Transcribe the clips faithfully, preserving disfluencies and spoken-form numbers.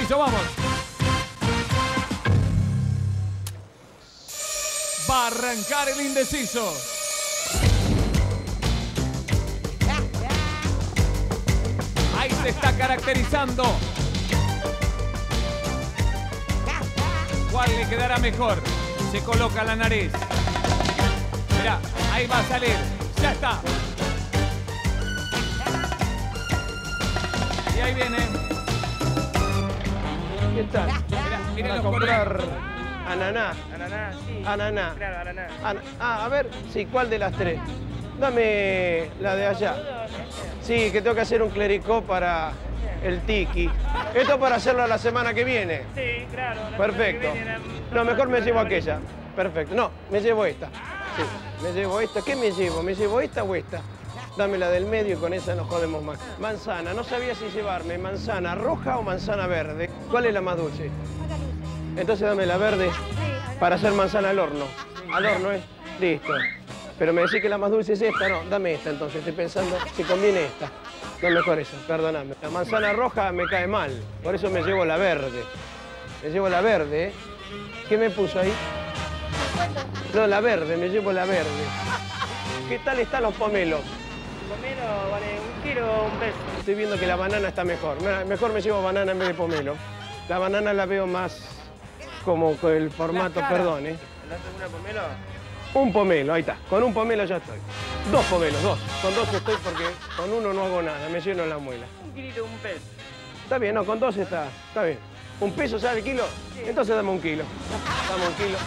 indeciso, vamos. Va a arrancar el indeciso. Ahí se está caracterizando. ¿Cuál le quedará mejor? Se coloca la nariz. Mirá, ahí va a salir. Ya está. Y ahí viene. ¿Qué tal? Mirá, mirá Para los comprar colores. ananá. Ananá, sí. Ananá. Claro, ananá. Ana- ah, a ver, sí, ¿cuál de las tres? Dame la de allá. Sí, que tengo que hacer un clericó para el tiki. Esto para hacerlo la semana que viene. Sí, claro. la Perfecto. semana que viene era- No, mejor me llevo aquella. Perfecto. No, me llevo esta. Sí, me llevo esta. ¿Qué me llevo? ¿Me llevo esta o esta? Dame la del medio y con esa nos jodemos más. Manzana, no sabía si llevarme manzana roja o manzana verde. ¿Cuál es la más dulce? Entonces dame la verde para hacer manzana al horno. Al horno, ¿eh? Listo. Pero me decís que la más dulce es esta, no, dame esta entonces. Estoy pensando si conviene esta. No, mejor esa, perdóname. La manzana roja me cae mal, por eso me llevo la verde. Me llevo la verde, ¿eh? ¿Qué me puso ahí? No, la verde, me llevo la verde. ¿Qué tal están los pomelos? Pomelo vale un kilo, un peso. Estoy viendo que la banana está mejor. Mira, mejor me llevo banana en vez de pomelo. La banana la veo más como con el formato, La cara. perdón, ¿eh? ¿No haces una pomelo? Un pomelo, ahí está. Con un pomelo ya estoy. Dos pomelos, dos. Con dos estoy porque con uno no hago nada, me lleno la muela. Un kilito, un peso. Está bien, no, con dos está, está bien. ¿Un peso sale el kilo? Entonces dame un kilo. Dame un kilo.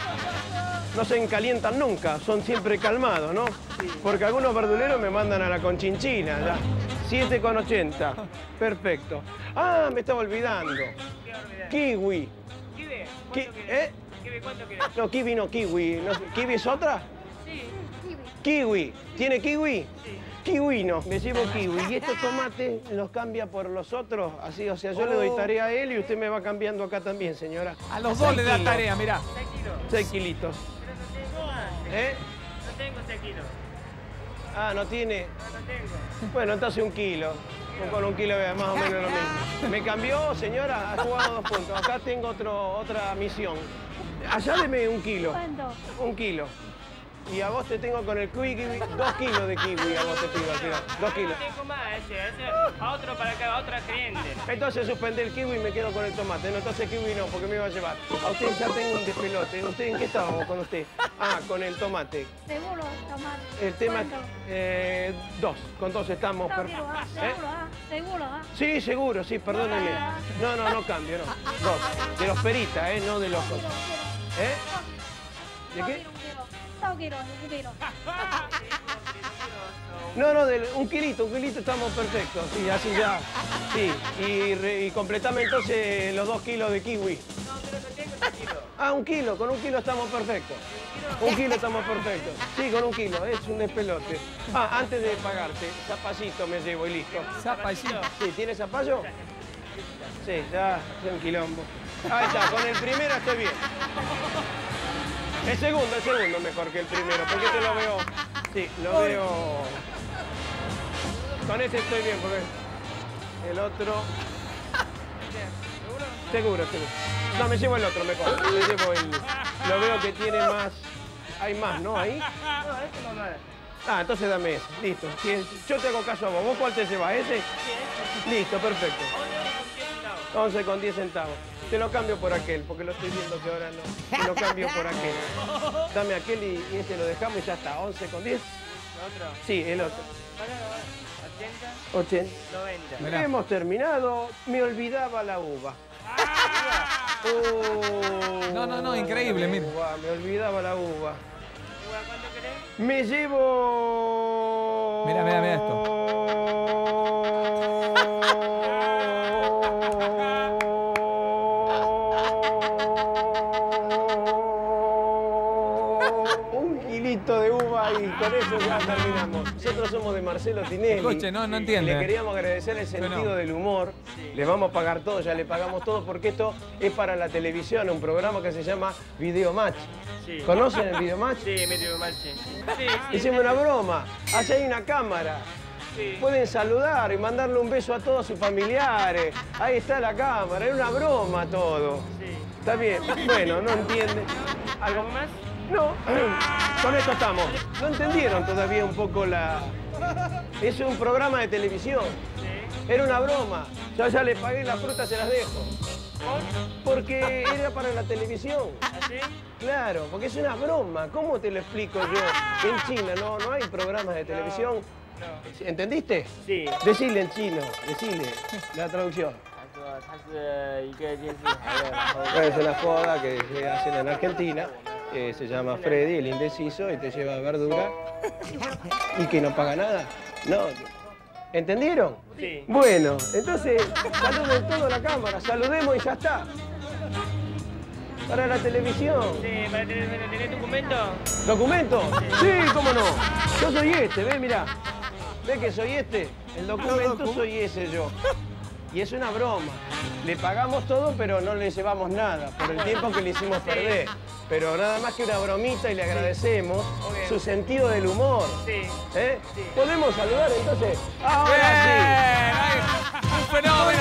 No se encalientan nunca, son siempre calmados, ¿no? Porque algunos verduleros me mandan a la conchinchina, ya. siete con ochenta. Perfecto. Ah, me estaba olvidando. ¿Qué olvidé? Kiwi. ¿Kiwi? Ki- ¿Cuánto querés? ¿Eh? ¿Kiwi cuánto querés? No, kiwi no, kiwi. No sé, ¿Kiwi es otra? Sí. Kiwi. ¿Tiene kiwi? Sí. Kiwi no, me llevo kiwi. Y estos tomates los cambia por los otros, así, o sea, yo le doy tarea a él y usted me va cambiando acá también, señora. A los dos le da kilos. tarea, mirá. seis kilos. Seis kilitos. Pero no tengo antes. ¿Eh? No tengo seis kilos. Ah, no tiene. No, no tengo. Bueno, entonces un kilo. Con un kilo es más o menos lo mismo. ¿Me cambió, señora? Ha jugado dos puntos. Acá tengo otro, otra misión. Allá deme un kilo. ¿Cuánto? Un kilo. Y a vos te tengo con el kiwi, kiwi, dos kilos de kiwi a vos te pido, al final. Dos kilos. No tengo más ese, ese a otro para acá, a otra cliente. Entonces suspendí el kiwi y me quedo con el tomate. No, entonces kiwi no, porque me iba a llevar. A usted ya tengo un despelote. ¿Usted en qué estábamos con usted? Ah, con el tomate. Seguro, tomate. El tema... ¿Cuánto? Eh, dos. Con dos estamos No, perfectos. quiero, ah, seguro, ah, seguro, ah. Sí, seguro, sí, perdóneme. No, no, no cambio, no. Dos. De los peritas, ¿eh? No de los... Quiero, quiero. ¿Eh? ¿De No, qué? quiero, quiero. No, quiero, un kilo. No, no, del- un kilito, un kilito estamos perfectos. Sí, así ya. Sí, y, re- y completame entonces los dos kilos de kiwi. No, pero no tengo seis kilos. Ah, un kilo, con un kilo estamos perfectos. Un kilo estamos perfectos. Sí, con un kilo, es un despelote. Ah, antes de pagarte, zapallito me llevo y listo. Zapallito. Sí, ¿tiene zapallo? Sí, ya, es un quilombo. Ahí está, con el primero estoy bien. El segundo, el segundo mejor que el primero, porque este lo veo... Sí, lo veo... Con este estoy bien, porque el otro... Seguro, seguro. No, me llevo el otro mejor. Me llevo el... Lo veo que tiene más... Hay más, ¿no? Ahí. No, este no, no es. Ah, entonces dame ese. Listo. Si yo te hago caso a vos. ¿Vos cuál te llevas? ¿Ese? Listo, perfecto. once con diez centavos. Te lo cambio por aquel, porque lo estoy viendo que ahora no. Te lo cambio por aquel. Dame aquel y, y este lo dejamos y ya está. once con diez. ¿El otro? Sí, el otro. ochenta, ochenta. noventa. Mirá. Hemos terminado. Me olvidaba la uva. Oh, No, no, no, increíble, mire. uva, me olvidaba la uva. Uva, ¿cuánto querés? Me llevo... Mira, mira, mira esto. Un kilito de uva y con eso ya terminamos. Nosotros somos de Marcelo Tinelli. Escuche, no, no entiende. Le queríamos agradecer el sentido no. del humor. Le vamos a pagar todo, ya le pagamos todo, porque esto es para la televisión, un programa que se llama Video Match. Sí. ¿Conocen el Video Match? Sí, medio mal, sí. Sí, sí. Hicimos una broma. Allá hay una cámara. Sí. pueden saludar y mandarle un beso a todos sus familiares. Ahí está la cámara, era una broma todo. Sí. Está bien, bueno, no entiende. ¿Algo más? No, con esto estamos. No entendieron todavía un poco la... Es un programa de televisión. Sí. Era una broma. Yo ya le pagué las frutas, se las dejo. ¿Por? Porque era para la televisión. ¿Así? Claro, porque es una broma. ¿Cómo te lo explico yo? En China no, no hay programas de televisión. No. ¿Entendiste? Sí. Decile en chino, decile la traducción. 他说他是一个电视台的，然后 Es una joda que se hacen en Argentina. eh, se llama Freddy, el indeciso, y te lleva verdura. ¿Y que no paga nada? No. ¿Entendieron? Sí. Bueno, entonces saluden toda la cámara, saludemos y ya está. Para la televisión. Sí, para tener, tener documento. ¿Documento? Sí, cómo no. Yo soy este, ve, mirá. ¿Ve que soy este? El documento soy ese yo. Y es una broma. Le pagamos todo, pero no le llevamos nada por el tiempo que le hicimos perder. Pero nada más que una bromita y le agradecemos Ok. su sentido del humor. Sí. ¿Eh? Sí. ¿Podemos saludar entonces? Bien, Ahora sí. ahí, un fenómeno.